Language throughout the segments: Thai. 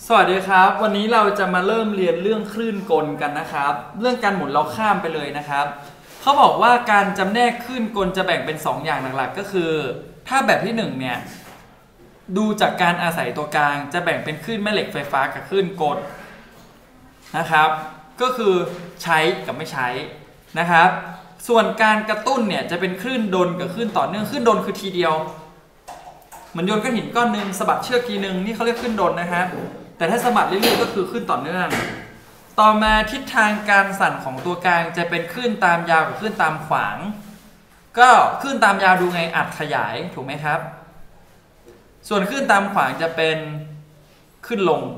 สวัสดีครับวันนี้เราจะมาเริ่มเรียนเรื่องคลื่นกลกันนะครับเรื่องการหมุนเราข้ามไปเลยนะครับเขาบอกว่าการจำแนกคลื่นกลจะแบ่งเป็น2อย่างหลักๆก็คือถ้าแบบที่1เนี่ยดูจากการอาศัยตัวกลางจะแบ่งเป็นคลื่นแม่เหล็กไฟฟ้ากับคลื่นกลนะครับก็คือใช้กับไม่ใช้นะครับส่วนการกระตุ้นเนี่ยจะเป็นคลื่นดลกับคลื่นต่อเนื่องคลื่นดลคือทีเดียวเหมือนโยนก้อนหินก้อนหนึ่งสะบัดเชือกทีนึงนี่เขาเรียกคลื่นดลนะครับแต่ถ้าสะบัดเรื่อยๆก็คือคลื่นต่อเนื่องต่อมาทิศทางการสั่นของตัวกลางจะเป็นคลื่นตามยาวกับคลื่นตามขวางก็คลื่นตามยาวดูไงอัดขยายถูกไหมครับส่วนคลื่นตามขวางจะเป็นขึ้นลง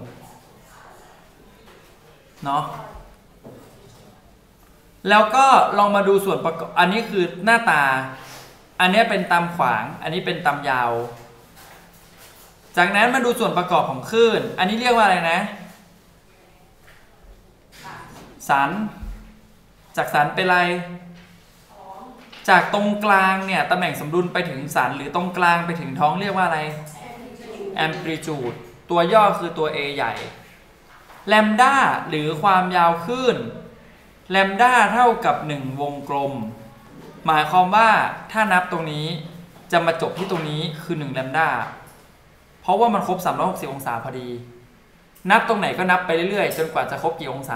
เนาะแล้วก็ลองมาดูส่วนประกอบอันนี้คือหน้าตาอันนี้เป็นตามขวางอันนี้เป็นตามยาวจากนั้นมาดูส่วนประกอบของคลื่นอันนี้เรียกว่าอะไรนะสันจากสันเป็นอะไรจากตรงกลางเนี่ยตำแหน่งสมดุลไปถึงสันหรือตรงกลางไปถึงท้องเรียกว่าอะไรแอมพลิจูดตัวย่อคือตัว A ใหญ่แลมด้าหรือความยาวคลื่นแลมด้าเท่ากับ1วงกลมหมายความว่าถ้านับตรงนี้จะมาจบที่ตรงนี้คือ1แลมด้าเพราะว่ามันครบ360องศาพอดีนับตรงไหนก็นับไปเรื่อยๆจนกว่าจะครบกี่องศา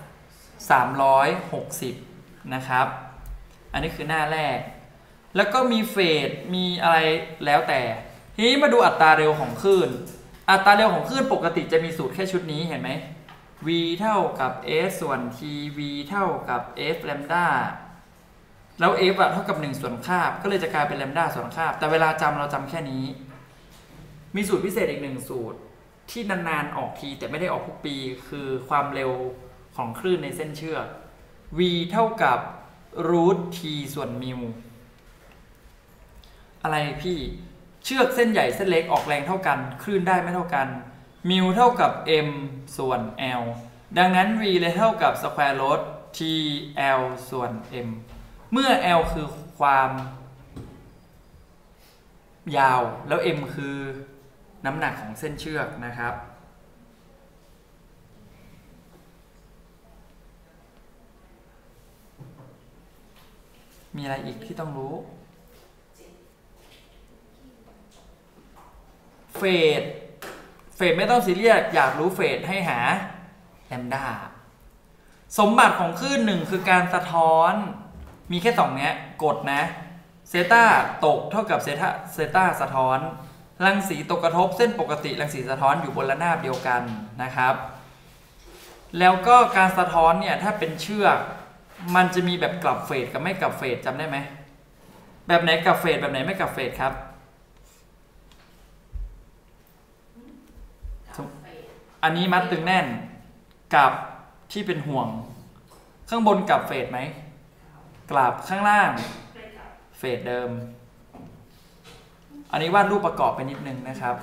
360นะครับอันนี้คือหน้าแรกแล้วก็มีเฟสมีอะไรแล้วแต่ทีนี้มาดูอัตราเร็วของคลื่นอัตราเร็วของคลื่นปกติจะมีสูตรแค่ชุดนี้เห็นไหม v เท่ากับ s ส่วน t v เท่ากับ f แลมด้าแล้ว f เท่ากับ1ส่วนคาบก็เลยจะกลายเป็นแลมด้าส่วนคาบแต่เวลาจำเราจำแค่นี้มีสูตรพิเศษอีก1สูตรที่นานๆออกทีแต่ไม่ได้ออกทุกปีคือความเร็วของคลื่นในเส้นเชือก v เท่ากับรูท t ส่วนมิวอะไรพี่เชือกเส้นใหญ่เส้นเล็กออกแรงเท่ากันคลื่นได้ไม่เท่ากันมิวเท่ากับ m ส่วน l ดังนั้น v เลยเท่ากับ square root t l ส่วน m เมื่อ l คือความยาวแล้ว m คือน้ำหนักของเส้นเชือกนะครับมีอะไรอีกที่ต้องรู้เฟสไม่ต้องซีเรียสอยากรู้เฟสให้หาแลมด้าสมบัติของคลื่นหนึ่งคือการสะท้อนมีแค่2เนี้ยกดนะเซตาตกเท่ากับเซตาสะท้อนรังสีตกกระทบเส้นปกติรังสีสะท้อนอยู่บนระนาบเดียวกันนะครับแล้วก็การสะท้อนเนี่ยถ้าเป็นเชือกมันจะมีแบบกลับเฟสกับไม่กลับเฟสจำได้ไหมแบบไหนกลับเฟสแบบไหนไม่กลับเฟสครับอันนี้มัดตึงแน่นกับที่เป็นห่วงข้างบนกลับเฟสไหมกลับข้างล่างเฟสเดิมอันนี้วาดรูปประกอบไปนิดนึงนะครับ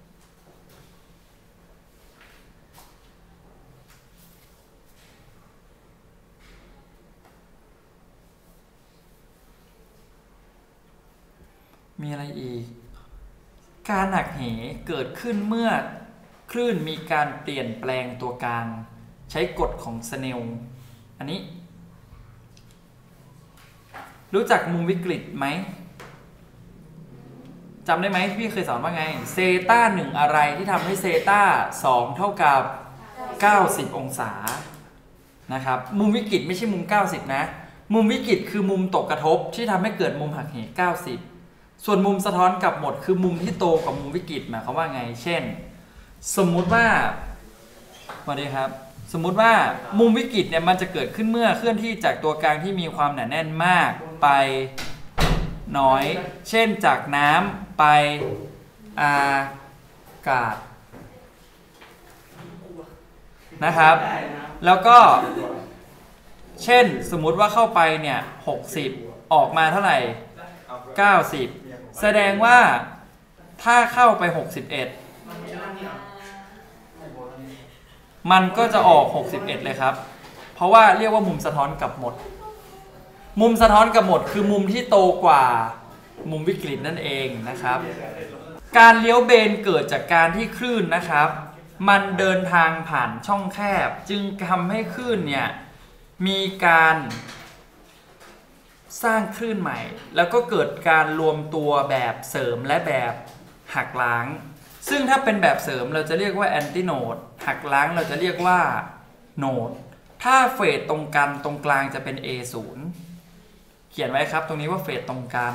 มีอะไรอีกการหักเหเกิดขึ้นเมื่อคลื่นมีการเปลี่ยนแปลงตัวกลางใช้กฎของสเนลอันนี้รู้จักมุมวิกฤตไหมจำได้ไหมพี่เคยสอนว่าไงเซต้า1อะไรที่ทำให้เซต้า2เท่ากับ90องศานะครับมุมวิกฤตไม่ใช่มุม90นะมุมวิกฤตคือมุมตกกระทบที่ทำให้เกิดมุมหักเห90ส่วนมุมสะท้อนกลับหมดคือมุมที่โตกว่ามุมวิกฤตหมายความว่าไงเช่นสมมุติว่าสวัสดีครับสมมุติว่ามุมวิกฤตเนี่ยมันจะเกิดขึ้นเมื่อเคลื่อนที่จากตัวกลางที่มีความหนาแน่นมากไปน้อยเช่นจากน้ำไปอากาศนะครับแล้วก็เช่นสมมุติว่าเข้าไปเนี่ย60ออกมาเท่าไหร่90แสดงว่าถ้าเข้าไป61มันก็จะออก61เลยครับเพราะว่าเรียกว่ามุมสะท้อนกลับหมดมุมสะท้อนกลับหมดคือมุมที่โตกว่ามุมวิกฤตนั่นเองนะครับการเลี้ยวเบนเกิดจากการที่คลื่นนะครับมันเดินทางผ่านช่องแคบจึงทำให้คลื่นเนี่ยมีการสร้างคลื่นใหม่แล้วก็เกิดการรวมตัวแบบเสริมและแบบหักล้างซึ่งถ้าเป็นแบบเสริมเราจะเรียกว่าแอนติโนดหักล้างเราจะเรียกว่าโนดถ้าเฟสตรงกันตรงกลางจะเป็น A0 เขียนไว้ครับตรงนี้ว่าเฟสตรงกัน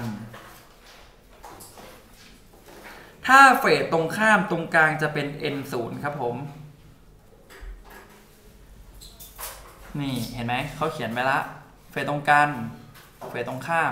ถ้าเฟสตรงข้ามตรงกลางจะเป็น N0 ครับผมนี่เห็นไหมเขาเขียนไว้ละเฟสตรงกันเฟสตรงข้าม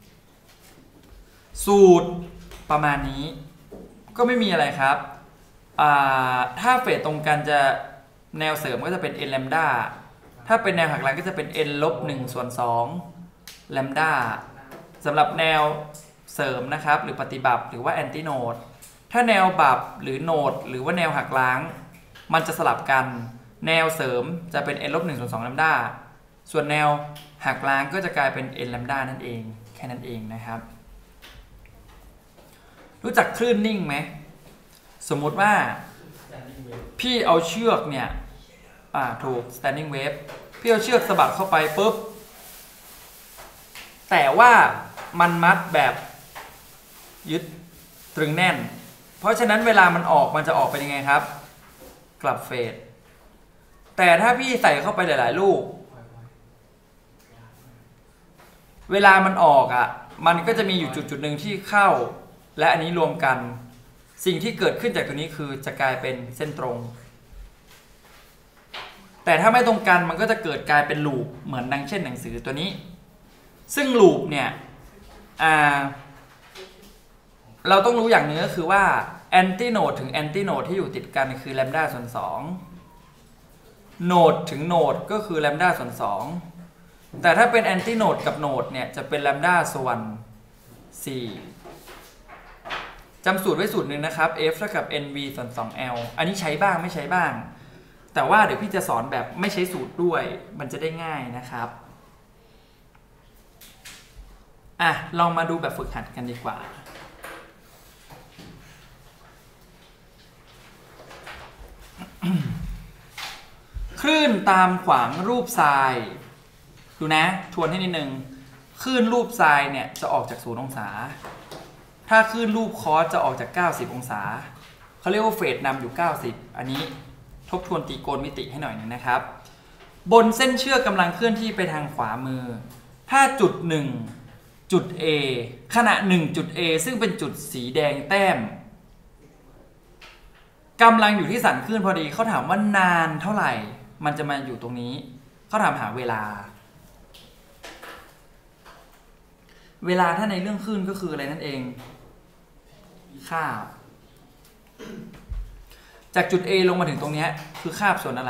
สูตรประมาณนี้ก็ไม่มีอะไรครับถ้าเฟสตรงกันจะแนวเสริมก็จะเป็น n แลมด้าถ้าเป็นแนวหักล้างก็จะเป็น n ลบ1ส่วน2แลมด้าสำหรับแนวเสริมนะครับหรือปฏิบัติหรือว่าแอนติโนดถ้าแนวบับหรือโนดหรือว่าแนวหักล้างมันจะสลับกันแนวเสริมจะเป็น n ลบ1ส่วน2แลมด้าส่วนแนวหักล้างก็จะกลายเป็น n แลมด้านั่นเองแค่นั้นเองนะครับรู้จักคลื่นนิ่งไหมสมมุติว่าพี่เอาเชือกเนี่ยถูก standing wave พี่เอาเชือกสะบัดเข้าไปปุ๊บแต่ว่ามันมัดแบบยึดตรึงแน่นเพราะฉะนั้นเวลามันออกมันจะออกเป็นยังไงครับกลับเฟสแต่ถ้าพี่ใส่เข้าไปหลายๆลูกเวลามันออกมันก็จะมีอยู่จุดหนึ่งที่เข้าและอันนี้รวมกันสิ่งที่เกิดขึ้นจากตัวนี้คือจะกลายเป็นเส้นตรงแต่ถ้าไม่ตรงกันมันก็จะเกิดกลายเป็นลูปเหมือนดังเช่นหนังสือตัวนี้ซึ่งลูปเนี่ยเราต้องรู้อย่างนึงก็คือว่าแอนติโนดถึงแอนติโนดที่อยู่ติดกันคือแลมด้าส่วน2โนดถึงโนดก็คือแลมด้าส่วน2แต่ถ้าเป็นแอนติโนดกับโนดเนี่ยจะเป็นแลมด้าส่วน4จำสูตรไว้สูตรหนึ่งนะครับ F เท่ากับ NV ส่วน 2L อันนี้ใช้บ้างไม่ใช้บ้างแต่ว่าเดี๋ยวพี่จะสอนแบบไม่ใช้สูตรด้วยมันจะได้ง่ายนะครับลองมาดูแบบฝึกหัดกันดีกว่าคลื่นตามขวางรูปทรายดูนะทวนให้นิดนึงคลื่นรูปทรายเนี่ยจะออกจาก0 องศาถ้าคลื่นรูปคอสจะออกจาก90 องศาเขาเรียกว่าเฟสนำอยู่90อันนี้ทบทวนตรีโกณมิติให้หน่อยนึงนะครับบนเส้นเชือกกำลังเคลื่อนที่ไปทางขวามือถ้าจุด1จุด A ขณะ1จุด A ซึ่งเป็นจุดสีแดงแต้มกำลังอยู่ที่สันคลื่นพอดีเขาถามว่านานเท่าไหร่มันจะมาอยู่ตรงนี้เขาถามหาเวลาถ้าในเรื่องคลื่นก็คืออะไรนั่นเองคาบจากจุด A ลงมาถึงตรงนี้คือคาบส่วนอะไร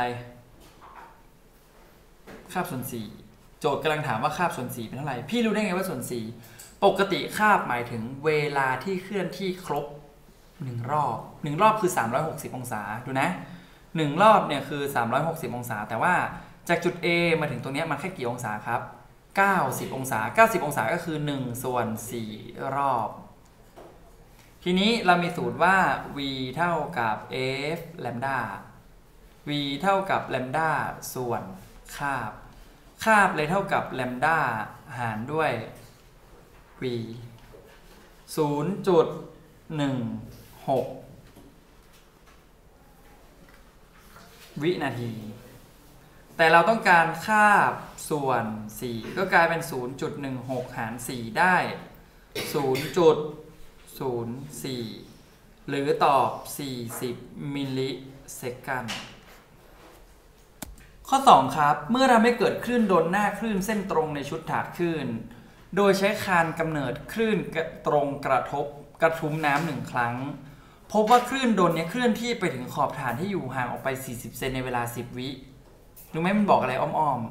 คาบส่วน4โจทย์กำลังถามว่าคาบส่วน4เป็นเท่าไหร่พี่รู้ได้ไงว่าส่วน4ปกติคาบหมายถึงเวลาที่เคลื่อนที่ครบ1รอบ1รอบคือ360องศาดูนะ1รอบเนี่ยคือ360องศาแต่ว่าจากจุด A มาถึงตรงนี้มันแค่กี่องศาครับ90องศา90องศาก็คือ1ส่วน4รอบทีนี้เรามีสูตรว่า v เท่ากับ f แลมด้า v เท่ากับแลมด้าส่วนคาบเลยเท่ากับแลมด้าหารด้วย v 0.16 วินาทีแต่เราต้องการคาบส่วน4ก็กลายเป็น 0.16 หาร4ได้ 0.04 หรือตอบ40มิลลิเซคันด์ข้อ2ครับเมื่อทำให้เกิดคลื่นโดนหน้าคลื่นเส้นตรงในชุดถาดคลื่นโดยใช้คานกำเนิดคลื่นตรงกระทุ้มน้ำ1ครั้งพบว่าคลื่นโดนนี้เคลื่อนที่ไปถึงขอบฐานที่อยู่ห่างออกไป40เซนในเวลา10วิรู้ไหมมันบอกอะไรอ้อม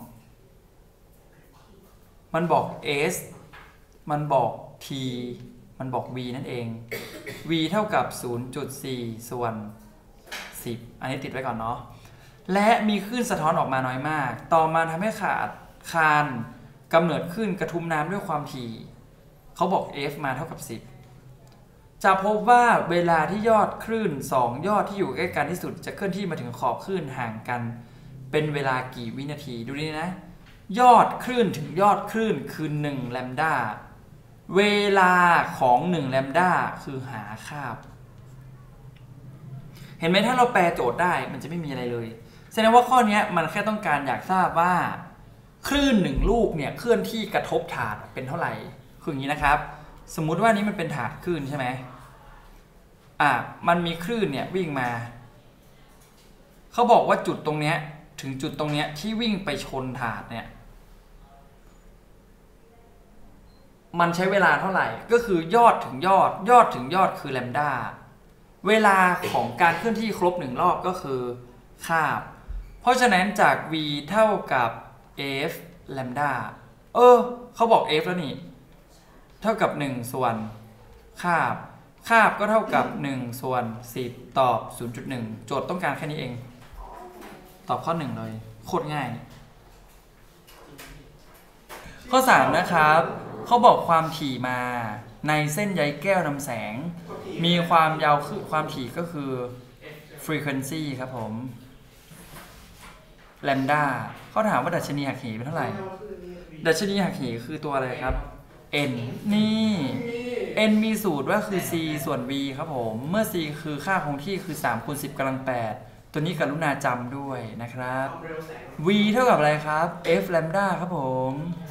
ๆมันบอก S มันบอก T มันบอก V นั่นเอง V เท่ากับ 0.4 ส่วน 10อันนี้ติดไว้ก่อนเนาะและมีคลื่นสะท้อนออกมาน้อยมากต่อมาทำให้ขาดคานกำเนิดคลื่นกระทุ้มน้ำด้วยความถี่เขาบอก F มาเท่ากับ10 จะพบว่าเวลาที่ยอดคลื่น2ยอดที่อยู่ใกล้กันที่สุดจะเคลื่อนที่มาถึงขอบคลื่นห่างกันเป็นเวลากี่วินาทีดูนี่นะยอดคลื่นถึงยอดคลื่นคือ1แลมดาเวลาของ1แลมดาคือหาคาบเห็นไหมถ้าเราแปลโจทย์ได้มันจะไม่มีอะไรเลยแสดงว่าข้อนี้มันแค่ต้องการอยากทราบว่าคลื่น1ลูกเนี่ยเคลื่อนที่กระทบถาดเป็นเท่าไหร่คืออย่างนี้นะครับสมมุติว่านี้มันเป็นถาดคลื่นใช่ไหมมันมีคลื่นเนี่ยวิ่งมาเขาบอกว่าจุดตรงเนี้ยถึงจุดตรงเนี้ยที่วิ่งไปชนถาดเนี่ยมันใช้เวลาเท่าไหร่ก็คือยอดถึงยอดถึงยอดคือแลมดาเวลาของการเคลื่อนที่ครบ1รอบก็คือคาบเพราะฉะนั้นจาก v เท่ากับ f แลมดาเขาบอก f แล้วนี่เท่ากับ1ส่วนคาบก็เท่ากับ1ส่วน10ตอบ 0.1 โจทย์ต้องการแค่นี้เองตอบข้อ1เลยโคตรง่ายข้อ3นะครับเขาบอกความถี่มาในเส้นใยแก้วนำแสงมีความยาวคือความถี่ก็คือ frequency ครับผมแลมดาเขาถามว่าดัชนีหักเหเป็นเท่าไหร่ดัชนีหักเหคือตัวอะไรครับ n นี่ n มีสูตรว่าคือ c ส่วน v ครับผมเมื่อ c คือค่าคงที่คือ3คูณ10กำลัง8ตัวนี้กรุณาจำด้วยนะครับ v เท่ากับอะไรครับ f แลมดาครับผม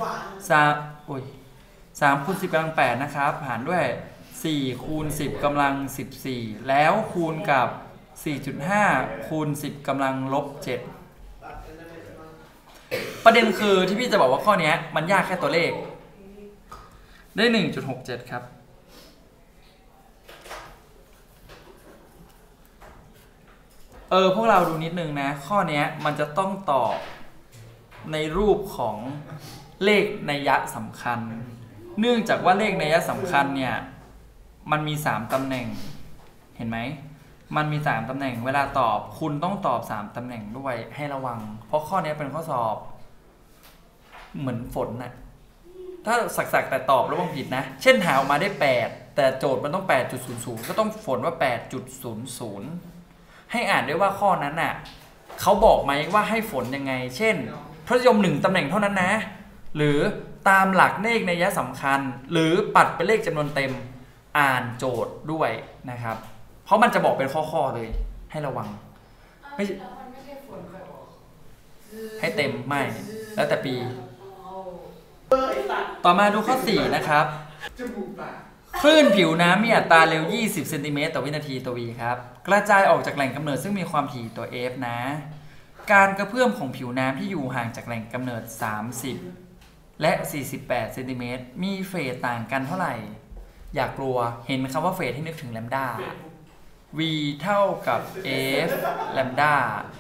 3คูณ10กำลัง8นะครับหารด้วย4คูณ10กำลัง14แล้วคูณกับ 4.5 คูณ10กำลังลบ7ประเด็นคือที่พี่จะบอกว่าข้อนี้มันยากแค่ตัวเลขได้ 1.67 ครับพวกเราดูนิดนึงนะข้อนี้มันจะต้องตอบในรูปของเลขนัยยะสำคัญเนื่องจากว่าเลขนัยยะสำคัญเนี่ยมันมี3ตำแหน่งเห็นไหมมันมี3ตำแหน่งเวลาตอบคุณต้องตอบ3ตำแหน่งด้วยให้ระวังเพราะข้อนี้เป็นข้อสอบเหมือนฝนน่ะถ้าสักแต่ตอบแล้วผิดนะเช่นหาออกมาได้8แต่โจทย์มันต้อง 8.00 ก็ต้องฝนว่า 8.00 ให้อ่านด้วยว่าข้อนั้นน่ะเขาบอกไหมว่าให้ฝนยังไงเช่นทศนิยม1ตำแหน่งเท่านั้นนะหรือตามหลักเลขนัยยะสำคัญหรือปัดเป็นเลขจำนวนเต็มอ่านโจทย์ด้วยนะครับเพราะมันจะบอกเป็นข้อๆเลยให้ระวังไม่ให้เต็มไม่แล้วแต่ปีต่อมาดูข้อ4นะครับคลื่นผิวน้ำมีอัตราเร็ว20เซนติเมตรต่อวินาทีตัว v ครับกระจายออกจากแหล่งกำเนิดซึ่งมีความถี่ตัว f นะการกระเพื่อมของผิวน้ำที่อยู่ห่างจากแหล่งกำเนิด30และ48เซนติเมตรมีเฟสต่างกันเท่าไหร่อย่ากลัวเห็นคำว่าเฟสที่นึกถึงแลมดา v เท่ากับ f แลมดา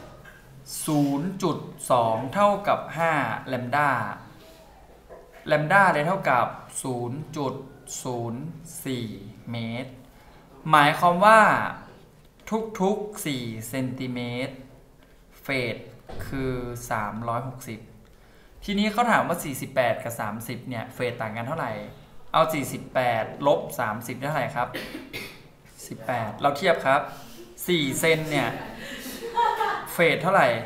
0.2 เท่ากับ5แลมดาแลมดาเลยเท่ากับ 0.04 เมตรหมายความว่าทุกๆ4เซนติเมตรเฟสคือ360ทีนี้เขาถามว่า48กับ30เนี่ยเฟสต่างกันเท่าไหร่เอา48ลบ30เท่าไหร่ครับ18เราเทียบครับ4เซนเนี่ยเฟสเท่าไหร่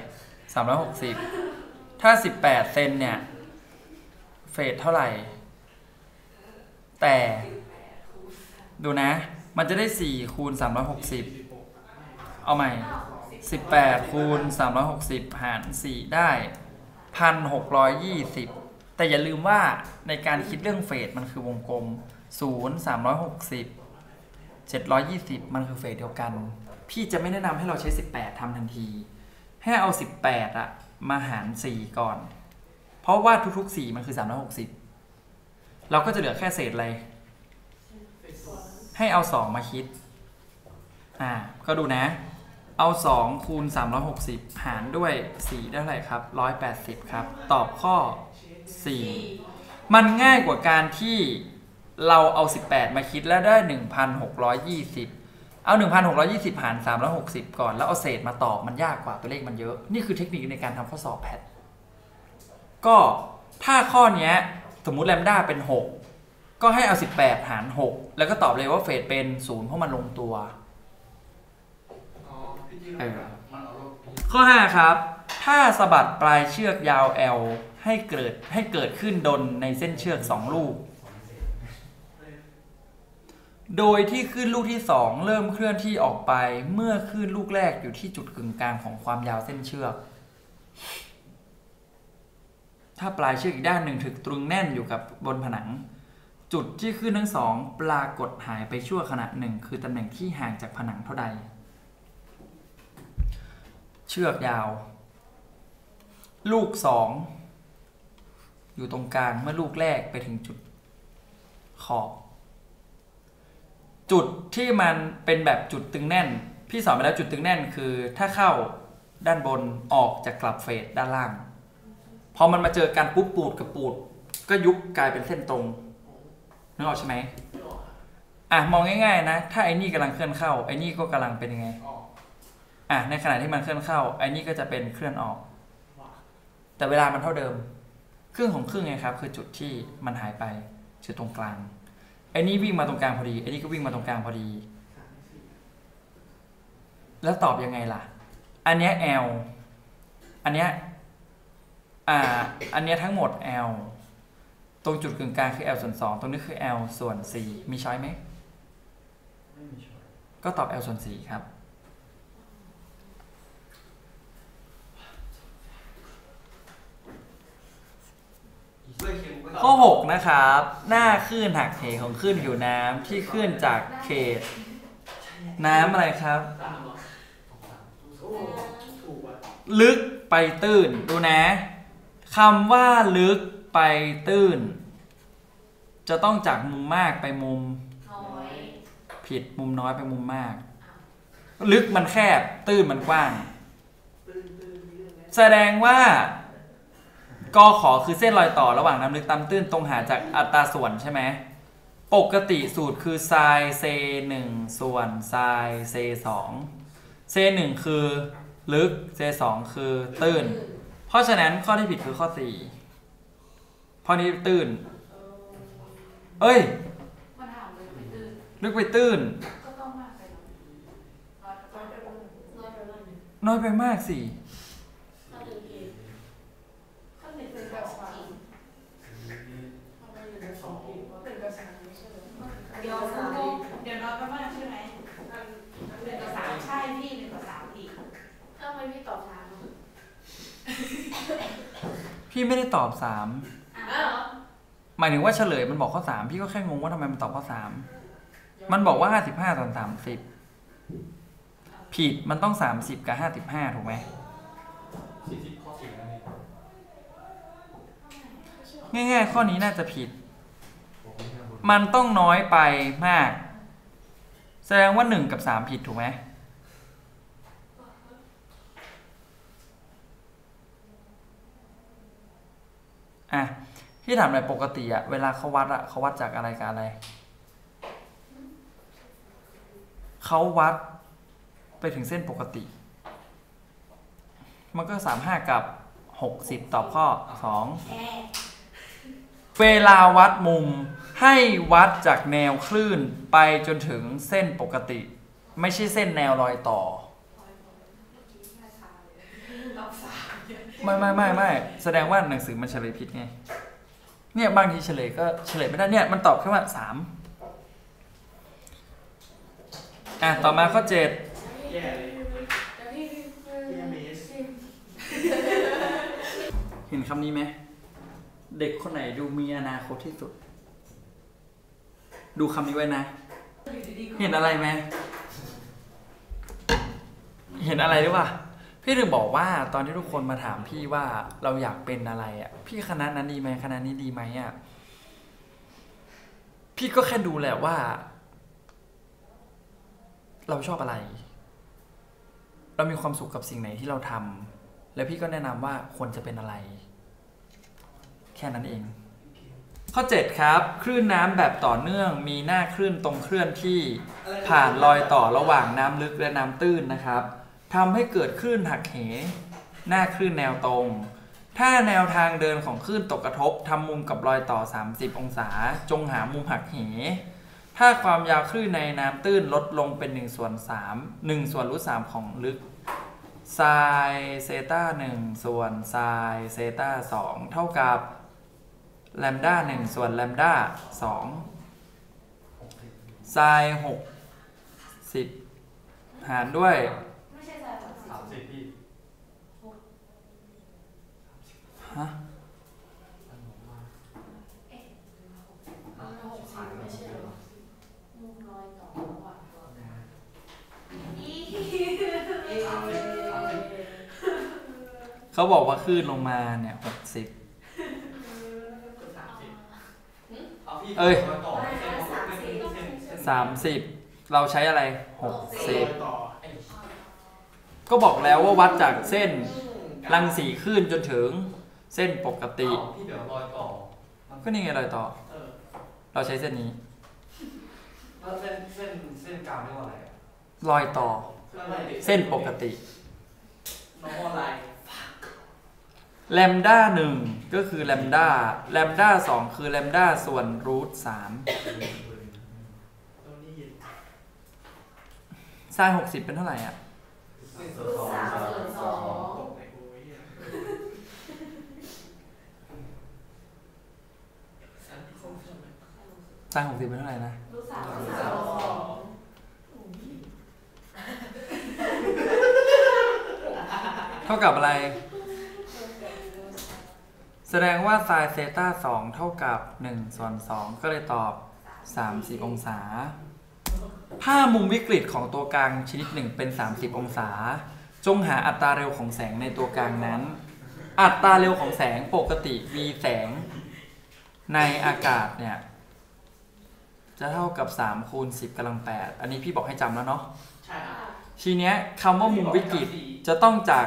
360ถ้า18เซนเนี่ยเฟสเท่าไหร่แต่ดูนะมันจะได้4คูณ360เอาใหม่18คูณ360หาร4ได้ 1,620 แต่อย่าลืมว่าในการคิดเรื่องเฟสมันคือวงกลม0 360 720มันคือเฟสเดียวกันพี่จะไม่แนะนำให้เราใช้18ทำทันทีให้เอา18มาหาร4ก่อนเพราะว่าทุกๆ4มันคือ360เราก็จะเหลือแค่เศษอะไรให้เอา2มาคิดก็ดูนะเอา2คูณ360หารด้วย4ได้เท่าไหร่ครับ180ครับตอบข้อ4มันง่ายกว่าการที่เราเอา18มาคิดแล้วได้ 1,620 เอา 1,620 หาร360ก่อนแล้วเอาเศษมาตอบมันยากกว่าตัวเลขมันเยอะนี่คือเทคนิคในการทำข้อสอบแพทก็ถ้าข้อนี้สมมุติแลมด้าเป็น6 ก็ให้เอา18หาร6แล้วก็ตอบเลยว่าเฟสเป็น0เพราะมันลงตัวข้อ5ครับถ้าสะบัดปลายเชือกยาว L ให้เกิดขึ้นดลในเส้นเชือก2ลูกโดยที่คลื่นลูกที่2เริ่มเคลื่อนที่ออกไปเมื่อคลื่นลูกแรกอยู่ที่จุดกึ่งกลางของความยาวเส้นเชือกถ้าปลายเชือกอีกด้านหนึ่งถูกตรึงแน่นอยู่กับบนผนังจุดที่คลื่นทั้งสองปรากฏหายไปชั่วขณะหนึ่งคือตำแหน่งที่ห่างจากผนังเท่าใดเชือกยาวลูก2อยู่ตรงกลางเมื่อลูกแรกไปถึงจุดขอบจุดที่มันเป็นแบบจุดตึงแน่นพี่สอนไปแล้วจุดตึงแน่นคือถ้าเข้าด้านบนออกจากกลับเฟสด้านล่างพอมันมาเจอกันปุ๊บปูดกับปูดก็ยุบกลายเป็นเส้นตรงนึกออกใช่ไหมมองง่ายๆนะถ้าไอ้นี่กำลังเคลื่อนเข้าไอ้นี่ก็กำลังเป็นยังไงในขณะที่มันเคลื่อนเข้าไอ้นี่ก็จะเป็นเคลื่อนออกแต่เวลามันเท่าเดิมครึ่งของครึ่งไงครับคือจุดที่มันหายไปจุดตรงกลางไอ้นี่วิ่งมาตรงกลางพอดีไอ้นี่ก็วิ่งมาตรงกลางพอดีแล้วตอบยังไงล่ะอันเนี้ย L อันเนี้ยอันเนี้ยทั้งหมด L ตรงจุดกึ่งกลางคือ L ส่วน2ตรงนี้คือ L ส่วน4มีช้อยไหมไม่มีช้อยก็ตอบ L ส่วน4ครับข้อ6นะครับหน้าคลื่นหักเหของคลื่นผิวน้ำที่คลื่นจากเขตน้ำอะไรครับลึกไปตื้นดูนะคำว่าลึกไปตื้นจะต้องจากมุมมากไปมุมผิดมุมน้อยไปมุมมากลึกมันแคบตื้นมันกว้างแสดงว่ากขอคือเส้นรอยต่อระหว่างน้ำลึกต่ำตื้นตรงหาจากอัตราส่วนใช่ไหมปกติสูตรคือไซน์เซ1ส่วนไซน์เซ2เซ1คือลึกเซ2คือตื้นเพราะฉะนั้นข้อที่ผิดคือข้อ4ข้อนี้ตื้นเอ้ยลึกไปตื้นน้อยไปมากสิเดี๋ยวน้อยไปมากใช่ไหม1 กับ 3ใช่พี่1 กับ 3อีกทำไมพี่ตอบ3 พี่ไม่ได้ตอบ3หมายถึงว่าเฉลยมันบอกข้อ3พี่ก็แค่งงว่าทำไมมันตอบข้อ3มันบอกว่า55ส่วน30ผิดมันต้อง30กับ55ถูกไหม40ข้อ4นั่นเองง่ายๆข้อนี้น่าจะผิดมันต้องน้อยไปมากแสดงว่า1กับ3ผิดถูกไหมที่ถามหน่อยปกติเวลาเขาวัดจากอะไรกับอะไรเขาวัดไปถึงเส้นปกติมันก็35กับ60ตอบข้อ2เวลาวัดมุมให้วัดจากแนวคลื่นไปจนถึงเส้นปกติไม่ใช่เส้นแนวรอยต่อไม่แสดงว่าหนังสือมันเฉลยผิดไงเนี่ยบางทีเฉลยก็เฉลยไม่ได้เนี่ยมันตอบแค่ว่า3ต่อมาข้อ7เห็นคำนี้ไหมเด็กคนไหนดูมีอนาคตที่สุดดูคำนี้ไว้นะเห็นอะไรไหมเห็นอะไรหรือเปล่าพี่ถึงบอกว่าตอนที่ทุกคนมาถามพี่ว่าเราอยากเป็นอะไรพี่คณะนั้นดีไหมคณะนี้ดีไหมพี่ก็แค่ดูแหละว่าเราชอบอะไรเรามีความสุขกับสิ่งไหนที่เราทำแล้วพี่ก็แนะนำว่าควรจะเป็นอะไรแค่นั้นเองข้อ7ครับคลื่นน้ำแบบต่อเนื่องมีหน้าคลื่นตรงเคลื่อนที่ผ่านรอยต่อระหว่างน้ำลึกและน้ำตื้นนะครับทำให้เกิดคลื่นหักเหหน้าคลื่นแนวตรงถ้าแนวทางเดินของคลื่นตกกระทบทำมุมกับรอยต่อ30องศาจงหามุมหักเหถ้าความยาวคลื่นในน้ำตื้นลดลงเป็น1/3 ของลึกไซน์เซต้า1ส่วนไซน์เซต้า2เท่ากับแลมด้า1ส่วนแลมด้า2ไซน์60หารด้วยไม่ใช่30พี่ฮะเขาบอกว่าคลื่นลงมาเนี่ย60เอ้ย30เราใช้อะไร60ก็บอกแล้วว่าวัดจากเส้นรังสีคลื่นจนถึงเส้นปกติพี่เดี๋ยวรอยต่อก็นี่ไงรอยต่อเราใช้เส้นนี้แล้วเส้นกลางเรียกว่าอะไรรอยต่อเส้นปกติแลมด้า1ก็คือแลมด้า2คือแลมด้าส่วนรูท3ไซน์60เป็นเท่าไหร่อ่ะไซน์60เป็นเท่าไหร่นะเท่ากับอะไรแสดงว่าไซน์เซต้า2เท่ากับ1/2ก็เลยตอบ30องศาถ้ามุมวิกฤตของตัวกลางชนิดหนึ่งเป็น30องศาจงหาอัตราเร็วของแสงในตัวกลางนั้นอัตราเร็วของแสงปกติ v แสงในอากาศเนี่ยจะเท่ากับ3คูณ10กำลัง8อันนี้พี่บอกให้จำแล้วเนาะใช่ครับทีเนี้ยคำว่ามุมวิกฤตจะต้องจาก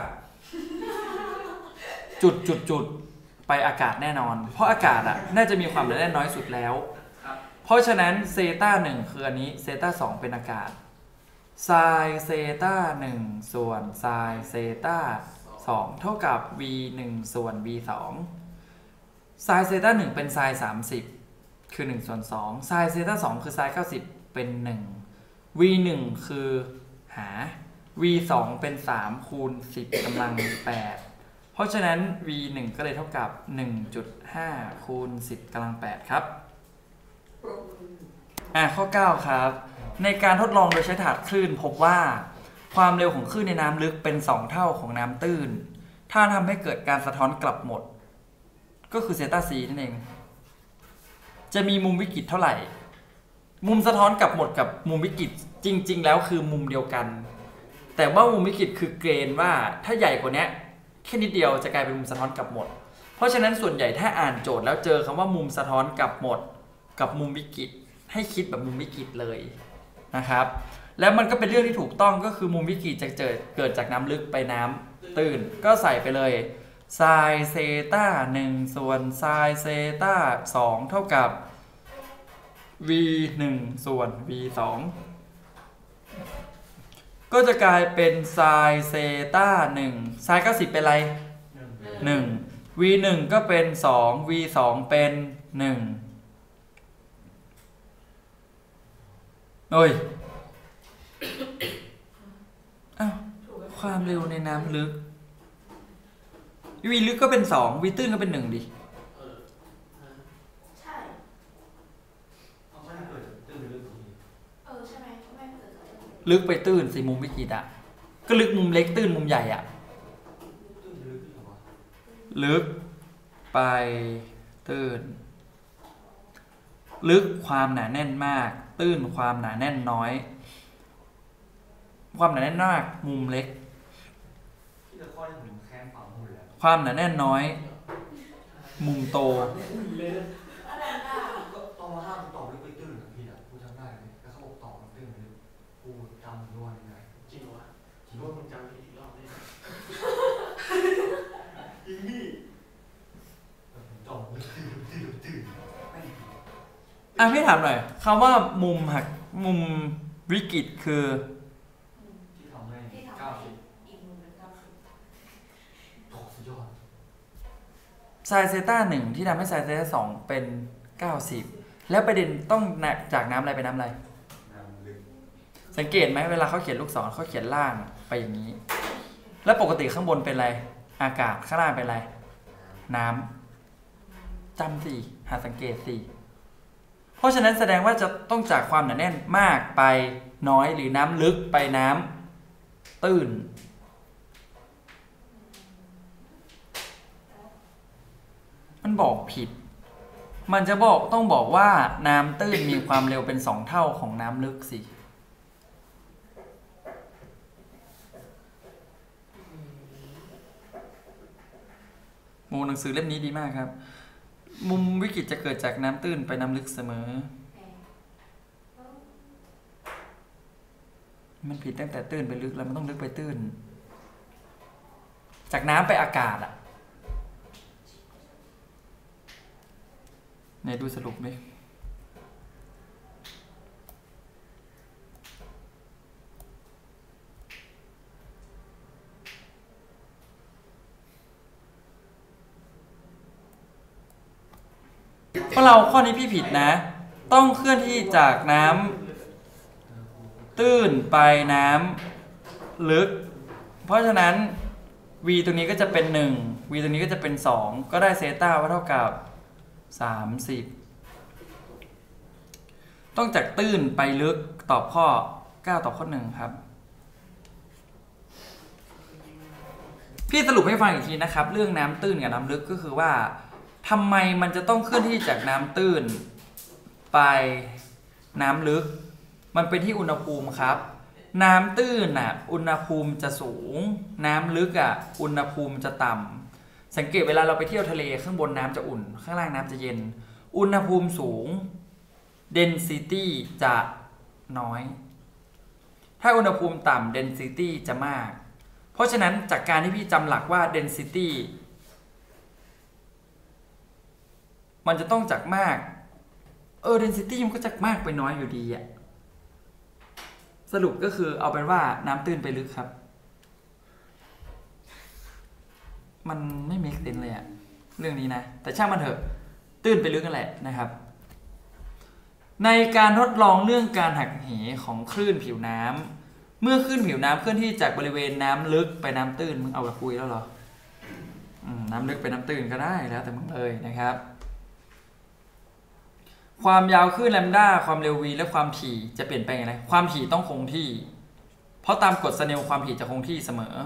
จุดไปอากาศแน่นอนเพราะอากาศอ่ะน่าจะมีความหนาแน่นน้อยสุดแล้วเพราะฉะนั้นเซต้า1คืออันนี้เซต้า2เป็นอากาศไซน์เซต้า1ส่วนไซน์เซต้า2เท่ากับ v 1ส่วน v 2ไซน์เซต้า1เป็นไซน์30คือ1/2ไซน์เซต้า2คือไซน์90เป็น1 v 1คือหา v 2เป็น3คูณ10กำลัง8เพราะฉะนั้น v 1ก็เลยเท่ากับ 1.5 คูณ10กำลัง8ครับข้อ9ครับในการทดลองโดยใช้ถาดคลื่นพบว่าความเร็วของคลื่นในน้ำลึกเป็น2เท่าของน้ำตื้นถ้าทำให้เกิดการสะท้อนกลับหมดก็คือเซต้า c นั่นเองจะมีมุมวิกฤตเท่าไหร่มุมสะท้อนกลับหมดกับมุมวิกฤตจริงๆแล้วคือมุมเดียวกันแต่ว่ามุมวิกฤตคือเกรนว่าถ้าใหญ่กว่านี้แค่นิดเดียวจะกลายเป็นมุมสะท้อนกลับหมดเพราะฉะนั้นส่วนใหญ่ถ้าอ่านโจทย์แล้วเจอคำว่ามุมสะท้อนกลับหมดกับมุมวิกฤตให้คิดแบบมุมวิกฤตเลยนะครับแล้วมันก็เป็นเรื่องที่ถูกต้องก็คือมุมวิกฤตจะเกิดจากน้ำลึกไปน้ำตื้นก็ใส่ไปเลยไซน์เซต้า1ส่วนไซน์เซต้า2เท่ากับ v 1ส่วน v 2ก็จะกลายเป็นไซน์เซต้า1ไซน์90เป็นอะไร1 v 1ก็เป็น2 v 2เป็น1โอ้ยความเร็วในน้ำลึก v ลึกก็เป็น2 v ตื้นก็เป็น1ดิใช่ไม่เกิดตื้นลึกใช่ไหมไม่เกิดลึกไปตื้นสิมุมวิกฤตอ่ะก็ลึกมุมเล็กตื้นมุมใหญ่อ่ะลึกไปตื้นลึกความหนาแน่นมากตื้นความหนาแน่นน้อยความหนาแน่นมากมุมเล็กความหนาแน่นน้อยมุมโตตอนห้ามต่อลึกไปตื้นพี่อ่ะกูจำได้เลยแล้วเขาบอกต่อมันตื้นไปเลยกูจำด้วยยังไงจริงวะจริงว่ามึงจำอีกรอบได้จริงพี่ต่อลึกตื้นพี่ถามหน่อยคำว่ามุมหักมุมวิกฤตคือที่ทำให้90อีกมุมเป็น90สุดยอดไซน์เซต้า1ที่ทำให้ไซน์เซต้า2เป็น90แล้วประเด็นต้องจากน้ำอะไรไปน้ำอะไรสังเกตไหมเวลาเขาเขียนลูกศรเขาเขียนล่างไปอย่างนี้แล้วปกติข้างบนเป็นอะไรอากาศข้างล่างเป็นอะไรน้ำจำสิหาสังเกตสิเพราะฉะนั้นแสดงว่าจะต้องจากความหนาแน่นมากไปน้อยหรือน้ำลึกไปน้ำตื้นมันบอกผิดมันจะต้องบอกว่าน้ำตื้นมีความเร็วเป็น2เท่าของน้ำลึกสิมุมหนังสือเล่มนี้ดีมากครับมุมวิกฤตจะเกิดจากน้ำตื้นไปน้ำลึกเสมอมันผิดตั้งแต่ตื้นไปลึกแล้วมันต้องลึกไปตื้นจากน้ำไปอากาศอะไหนดูสรุปไหมเพราะเราข้อนี้พี่ผิดนะต้องเคลื่อนที่จากน้ำตื้นไปน้ำลึกเพราะฉะนั้น v ตรงนี้ก็จะเป็น1 v ตรงนี้ก็จะเป็น2ก็ได้เซต้าว่าเท่ากับ30ต้องจากตื้นไปลึกตอบข้อ9ตอบข้อ1ครับพี่สรุปให้ฟังอีกทีนะครับเรื่องน้ำตื้นกับน้ำลึกก็คือว่าทำไมมันจะต้องเคลื่อนที่จากน้ำตื้นไปน้ำลึกมันเป็นที่อุณหภูมิครับน้ำตื้นอ่ะอุณหภูมิจะสูงน้ำลึกอ่ะอุณหภูมิจะต่ำสังเกตเวลาเราไปเที่ยวทะเลข้างบนน้ำจะอุ่นข้างล่างน้ำจะเย็นอุณหภูมิสูง density จะน้อยถ้าอุณหภูมิต่ำ density จะมากเพราะฉะนั้นจากการที่พี่จำหลักว่า density มันจะต้องจากมากdensity มันก็จากมากไปน้อยอยู่ดีอะสรุปก็คือเอาเป็นว่าน้ำตื้นไปลึกครับมันไม่เมคเซนส์เลยอะเรื่องนี้นะแต่ช่างมันเถอะตื้นไปลึกนั่นแหละนะครับในการทดลองเรื่องการหักเหของคลื่นผิวน้ำเมื่อคลื่นผิวน้ำเคลื่อนที่จากบริเวณน้ำลึกไปน้ำตื้นมึงเอาไปคุยแล้วเหรอน้ำลึกไปน้ำตื้นก็ได้แล้วแต่มึงเลยนะครับความยาวคลื่นแลมด้าความเร็ว v และความถี่จะเปลี่ยนแปลงอะไรความถี่ต้องคงที่เพราะตามกฎสเนลความถี่จะคงที่เสมอ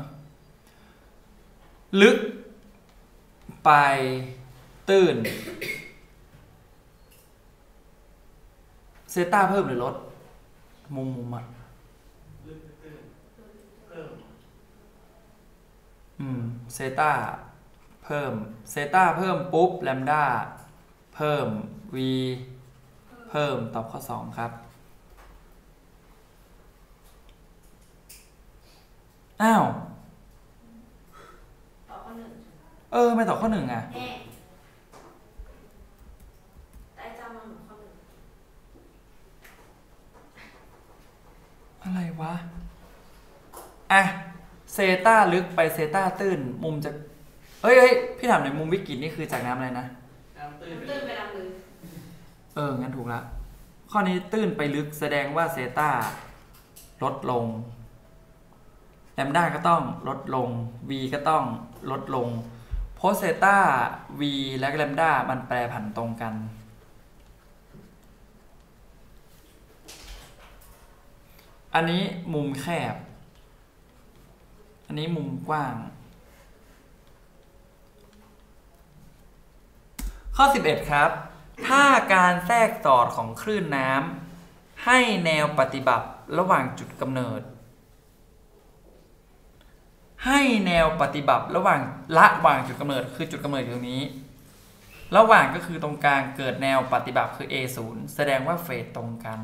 ลึกไปตื้นเซต้าเพิ่มหรือลดมุมอ่ะเซต้าเพิ่มเซต้าเพิ่มปุ๊บแลมด้าเพิ่ม v เพิ่มตอบข้อ2ครับอ้าวตอบข้อ1 ไม่ตอบข้อ1อ่ะแต่จำมันเหมือนข้อ1 อะไรวะอ่ะเซต้าลึกไปเซต้าตื้นมุมจะพี่ถามหน่อยมุมวิกฤตนี่คือจากน้ำอะไรนะน้ำตื้นไปน้ำลึกงั้นถูกละข้อนี้ตื้นไปลึกแสดงว่าเซต้าลดลงแลมด้าก็ต้องลดลง v ก็ต้องลดลงเพราะเซต้า v และแลมด้ามันแปรผันตรงกันอันนี้มุมแคบอันนี้มุมกว้างข้อ11ครับถ้าการแทรกสอดของคลื่นน้ำให้แนวปฏิบัติระหว่างจุดกำเนิดให้แนวปฏิบัติระหว่างจุดกำเนิดคือจุดกำเนิดอยู่ตรงนี้ระหว่างก็คือตรงกลางเกิดแนวปฏิบัติคือ A0 แสดงว่าเฟสตรงกัน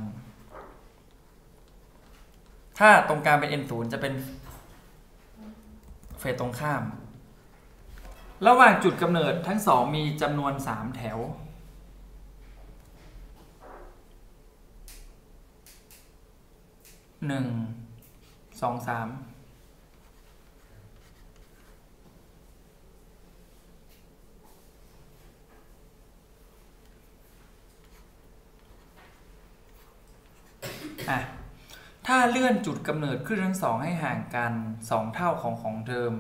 ถ้าตรงกลางเป็น N0 จะเป็นเฟสตรงข้ามระหว่างจุดกำเนิดทั้งสองมีจำนวน3แถว1 2 3 อ่ะถ้าเลื่อนจุดกำเนิดคลื่นทั้งสองให้ห่างกัน2 เท่าของเดิม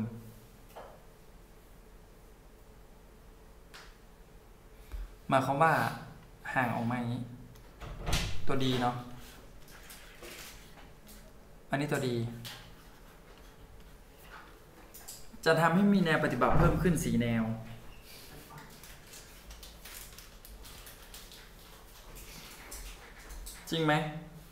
หมายความว่าห่างออกมาอย่างนี้ตัวดีเนาะอันนี้ตัวดีจะทำให้มีแนวปฏิบัติเพิ่มขึ้น4 แนวจริงไหม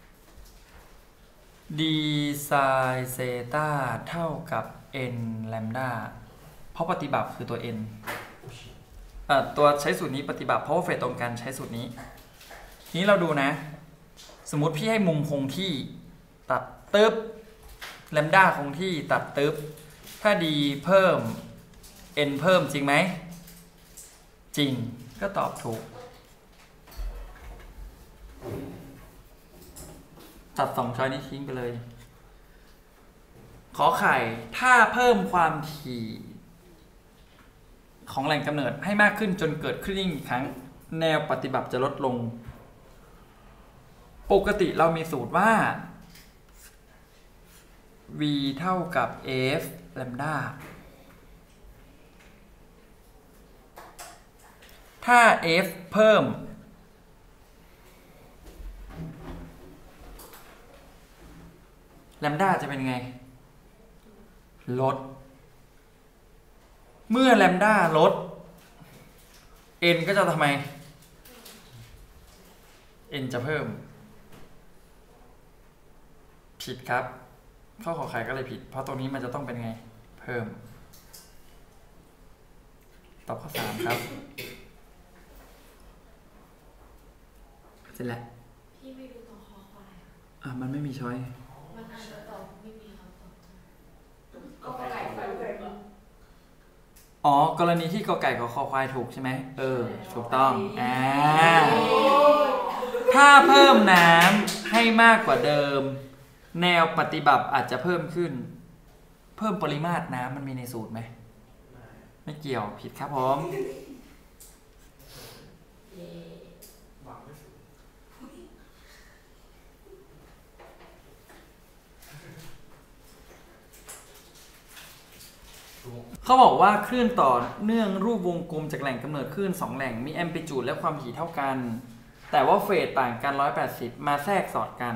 d ไซน์เซตาเท่ากับ n แลมดาเพราะปฏิบัติคือตัว n ตัวใช้สูตรนี้ปฏิบัติเพราะว่าเฟสตรงกันใช้สูตรนี้นี้เราดูนะสมมุติพี่ให้มุมคงที่ตัดตึ๊บแลมดาคงที่ตัดตึ๊บถ้า d เพิ่ม n เพิ่มจริงไหมจริงก็ตอบถูกตัด2 ช้อยนี้ทิ้งไปเลยขอไข่ถ้าเพิ่มความถี่ของแหล่งกำเนิดให้มากขึ้นจนเกิดคลื่นอีกครั้งแนวปฏิบัติจะลดลงปกติเรามีสูตรว่า v เท่ากับ f แลมดาถ้า f เพิ่มแลมดาจะเป็นไงลดเมื่อแลมดาลด n ก็จะทำไม n จะเพิ่มผิดครับข้อขอไข่ก็เลยผิดเพราะตรงนี้มันจะต้องเป็นไงเพิ่มตอบข้อ3ครับเสร็จแล้วพี่ไม่ดูตรงคอควายมันไม่มีช้อยมันอาจจะตอบไม่มีคำตอบก็ไก่ไฟกรณีที่กอไก่กับคอควายถูกใช่ไหมถูกต้องถ้าเพิ่มน้ำให้มากกว่าเดิมแนวปฏิบัติอาจจะเพิ่มขึ้นเพิ่มปริมาตรน้ำมันมีในสูตรไหมไม่เกี่ยวผิดครับผมเขาบอกว่าคลื่นต่อเนื่องรูปวงกลมจากแหล่งกำเนิดคลื่น2 แหล่งมีแอมพลิจูดและความถี่เท่ากันแต่ว่าเฟสต่างกัน180มาแทรกสอดกัน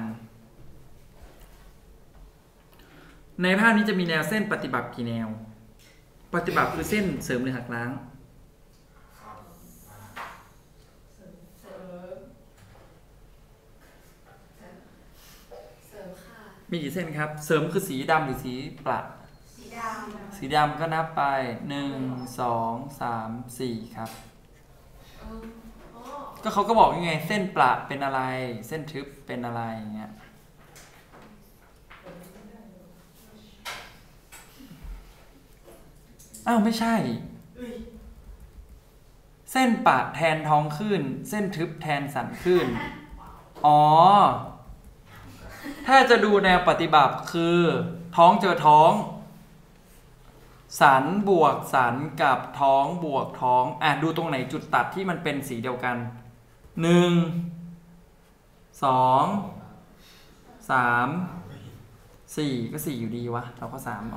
ในภาพนี้จะมีแนวเส้นปฏิบัติกี่แนวปฏิบัติคือเส้นเสริมหรือหักล้างมีกี่เส้นครับเสริมคือสีดำหรือสีประสีดำก็นับไป1 2 3 4ครับก็เขาก็บอกยังไงเส้นประเป็นอะไรเส้นทึบเป็นอะไรอย่างเงี้ยไม่ใช่เส้นปะแทนท้องคลื่นเส้นทึบแทนสันคลื่นถ้าจะดูแนวปฏิบัติคือท้องเจอท้องสันบวกสันกับท้องบวกท้องดูตรงไหนจุดตัดที่มันเป็นสีเดียวกัน1 2 3 4ก็4อยู่ดีวะเราก็3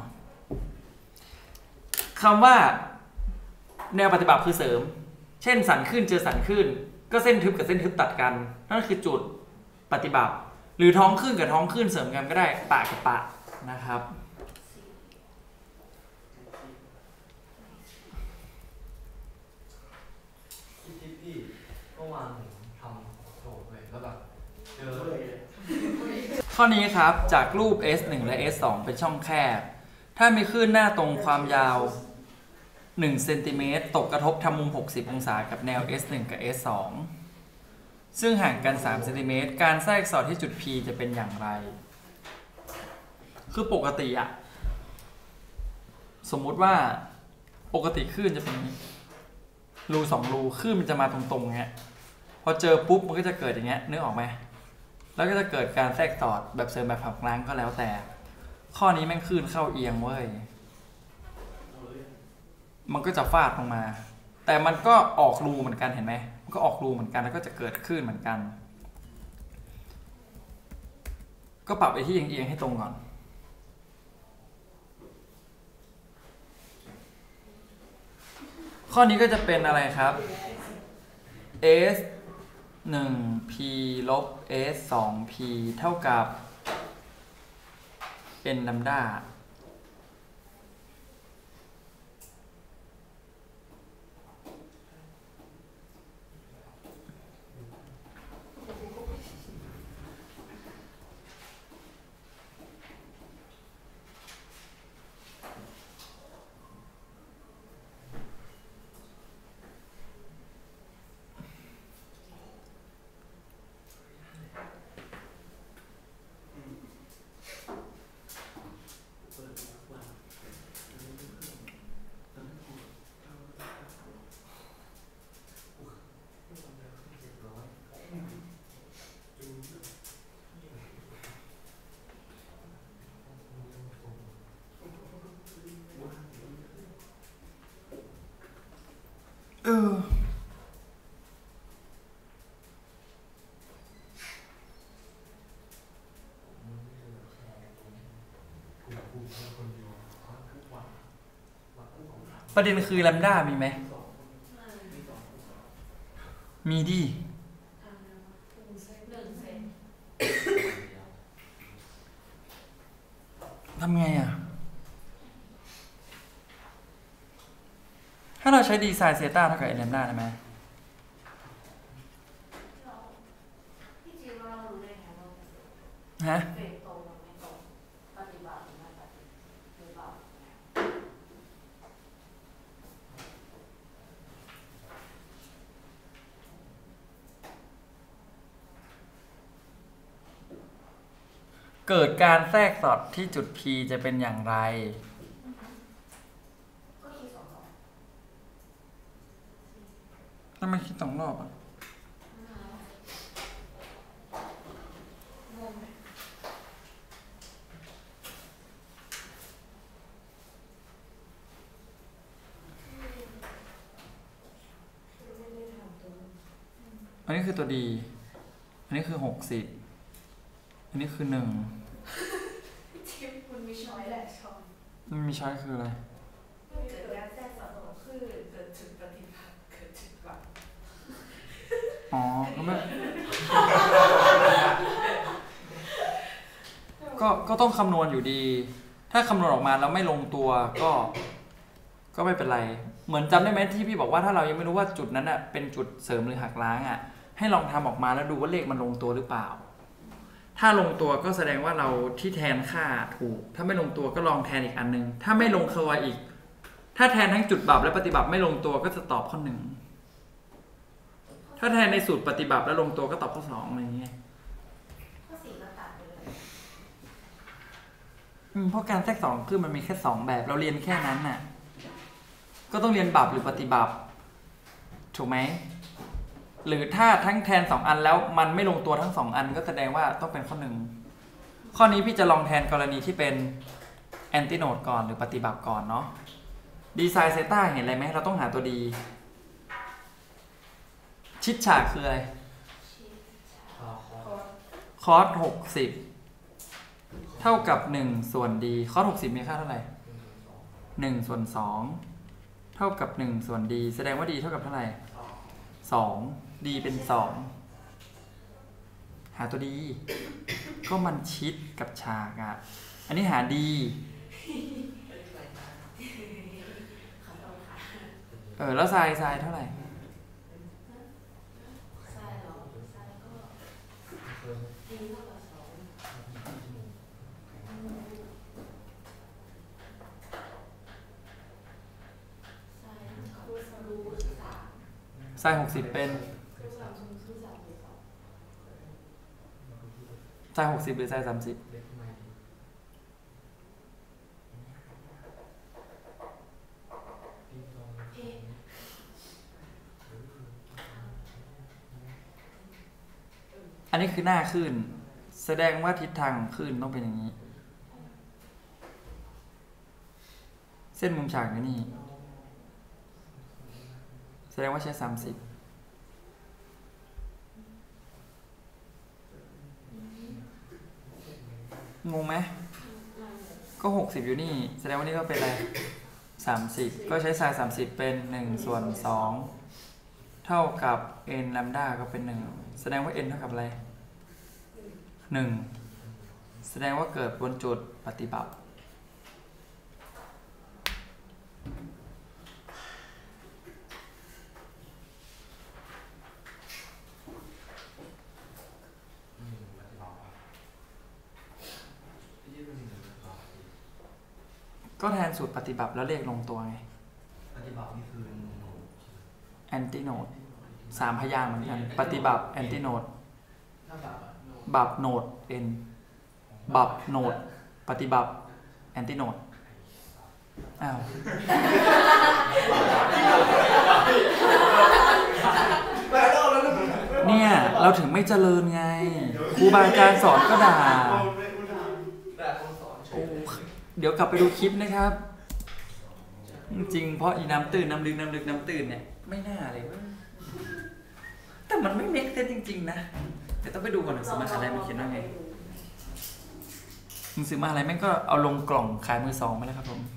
คำว่าแนวปฏิบัติคือเสริมเช่นสันขึ้นเจอสันขึ้นก็เส้นทึบกับเส้นทึบตัดกันนั่นคือจุดปฏิบัติหรือท้องขึ้นกับท้องขึ้นเสริมกันก็ได้ปะกับปะนะครับพี่เมื่อวานผมทำโจทย์เลยแล้วแบบเจอข้อนี้ครับจากรูป S1 และ S2 เป็นช่องแคบถ้ามีคลื่นหน้าตรงความยาว1 เซนติเมตรตกกระทบทำมุม60 องศากับแนว S1 กับ S2 ซึ่งห่างกัน3 เซนติเมตรการแทรกสอดที่จุด P จะเป็นอย่างไรคือปกติสมมุติว่าปกติคลื่นจะเป็นรู2 รูคลื่นมันจะมาตรงๆเงี้ยพอเจอปุ๊บมันก็จะเกิดอย่างเงี้ยนึกออกไหมแล้วก็จะเกิดการแทรกสอดแบบเสริมแบบหักล้างก็แล้วแต่ข้อนี้แม่งคลื่นเข้าเอียงเว้ยมันก็จะฟาดลงมาแต่มันก็ออกรูเหมือนกันเห็นไหมมันก็ออกรูเหมือนกันแล้วก็จะเกิดคลื่นเหมือนกันก็ปรับไปที่เอียงๆให้ตรงก่อนข้อนี้ก็จะเป็นอะไรครับ s 1 p ลบ s 2 p เท่ากับ n ลัมดาประเด็นคือลัมด้ามีไหมมีดิทำไงอ่ะถ้าเราใช้ดีไซน์เซต้าเท่ากับเอลัมด้าได้ไหมฮะเกิดการแทรกสอดที่จุด P จะเป็นอย่างไรทำไมคิด2 รอบอ่ะอันนี้คือตัวดีอันนี้คือ60อันนี้คือ1 มันมีช้อยแหละช้อยมันมีช้อยคืออะไรเกิดการแทรกซ้อนของคลื่นเกิดจุดปฏิบัติเกิดจุดวัดอ๋อก็ต้องคำนวณอยู่ดี ถ้าคำนวณออกมาแล้วไม่ลงตัวก็ไม่เป็นไรเหมือนจำได้ไหมที่พี่บอกว่าถ้าเรายังไม่รู้ว่าจุดนั้นอ่ะเป็นจุดเสริมหรือหักล้างอ่ะให้ลองทำออกมาแล้วดูว่าเลขมันลงตัวหรือเปล่าถ้าลงตัวก็แสดงว่าเราที่แทนค่าถูกถ้าไม่ลงตัวก็ลองแทนอีกอันนึงถ้าไม่ลงตัวอีกถ้าแทนทั้งจุดบับและปฏิบัติไม่ลงตัวก็จะตอบข้อ 1ถ้าแทนในสูตรปฏิบัติแล้วลงตัวก็ตอบข้อ 2อะไรอย่างเงี้ยข้อ4ก็ตัดไปเลยเพราะการแทรก2คือมันมีแค่2แบบเราเรียนแค่นั้นน่ะก็ต้องเรียนบับหรือปฏิบัติถูกไหมหรือถ้าทั้งแทน2อันแล้วมันไม่ลงตัวทั้ง2อันก็แสดงว่าต้องเป็นข้อ 1ข้อนี้พี่จะลองแทนกรณีที่เป็นแอนติโนดก่อนหรือปฏิบัติก่อนเนาะดีไซน์เซต้าเห็นอะไรไหมเราต้องหาตัวดีชิดฉากคืออะไรคอส60เท่ากับ1ส่วนดีคอส60มีค่าเท่าไหร่1ส่วน2เท่ากับ1ส่วนดีแสดงว่าดีเท่ากับเท่าไหร่2ดีเป็น2หาตัวดีก็มันชิดกับฉากอ่ะอันนี้หาดีแล้วไซน์เท่าไหร่ไซน์60เป็นไซน์60หรือไซน์30อันนี้คือหน้าคลื่นแสดงว่าทิศทางของคลื่นต้องเป็นอย่างนี้เส้นมุมฉากอยู่นี่แสดงว่าใช้30 งงไหมก็60อยู่นี่แสดงว่านี่ก็เป็นอะไร30ก็ใช้ไซน์30เป็น1/2เท่ากับ n แลมด้าก็เป็น1แสดงว่า n เท่ากับอะไร1แสดงว่าเกิดบนจุดปฏิบัติก็แทนสูตรปฏิบัติแล้วเลขลงตัวไงปฏิบัตินี่คือแอนติโนด3 พยางค์เหมือนกันปฏิบัติแอนติโนดบับโนด n บับโนดปฏิบัติแอนติโนดอ้าวเนี่ยเราถึงไม่เจริญไงครูบาอาจารย์สอนก็ด่าเดี๋ยวกลับไปดูคลิปนะครับจริงเพราะอีน้ำตื้นน้ำลึกน้ำตื้นเนี่ยไม่น่าเลยแต่มันไม่เมคเซนส์จริงๆนะเดี๋ยวต้องไปดูก่อนหนังสือมหาลัยมันเขียนว่าไงหนังสือมหาลัยแม่งก็เอาลงกล่องขายมือสองไปแล้วครับผม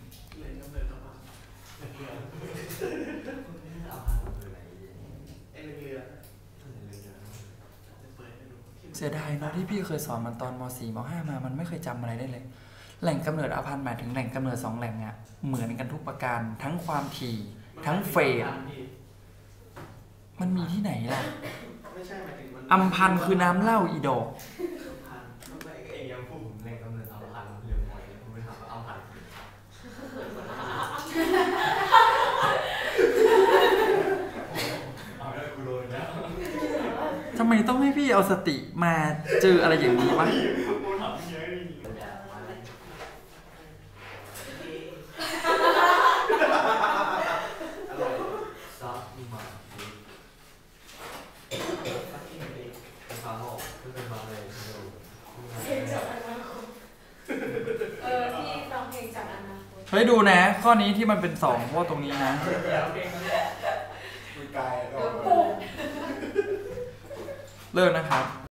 เสียดายเนาะที่พี่เคยสอนมันตอนม.4 ม.5 มามันไม่เคยจำอะไรได้เลยแหล่งกำเนิดอาพันธ์หมายถึงแหล่งกำเนิด2แหล่งอะเหมือนกันทุกประการทั้งความถี่ทั้งเฟสมันมีที่ไหนล่ะอัมพันธ์คือน้ำเหล้าอีดอกเองยังพูดผมแรงกำเนิดอัมพันธ์เรียนมวยผมไม่ถามว่าอัมพันธ์เอาได้กูโดนแล้วทำไมต้องให้พี่เอาสติมาเจออะไรอย่างนี้วะเฮ้ยดูนะข้อนี้ที่มันเป็น2เพราะว่าตรงนี้นะเลิกนะครับ